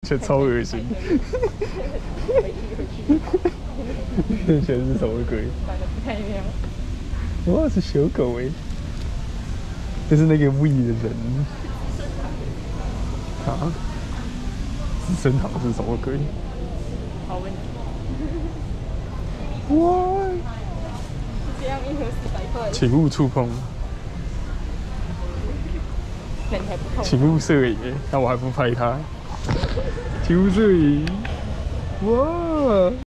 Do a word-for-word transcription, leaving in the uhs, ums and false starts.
这超恶心。这全是什么鬼？ 长得不太一样。 哇，是小狗哎！这是那个 V 的人。啊？资生堂是什么鬼？ 好问题。 哇！ 这样一盒四百块。 请勿触碰。 那你还不碰？ 请勿摄影哎，那我还不拍他。请勿摄影。哇！